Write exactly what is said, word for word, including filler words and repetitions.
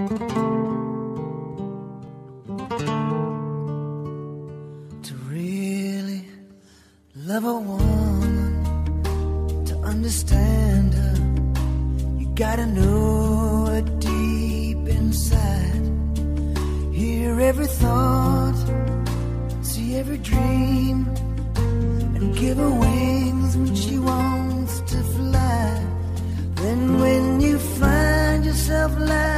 To really love a woman, to understand her, you gotta know her deep inside. Hear every thought, see every dream, and give her wings when she wants to fly. Then when you find yourself lying